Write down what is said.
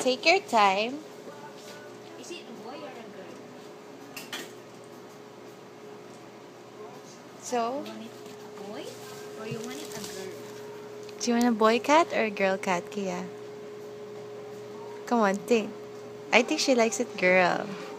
Take your time. Is it a boy or a girl? So, You want it a boy or you want it a girl? do you want a boy cat or a girl cat, Kia? Come on, think. I think she likes it girl.